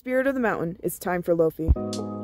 spirit of the mountain, it's time for Lofi.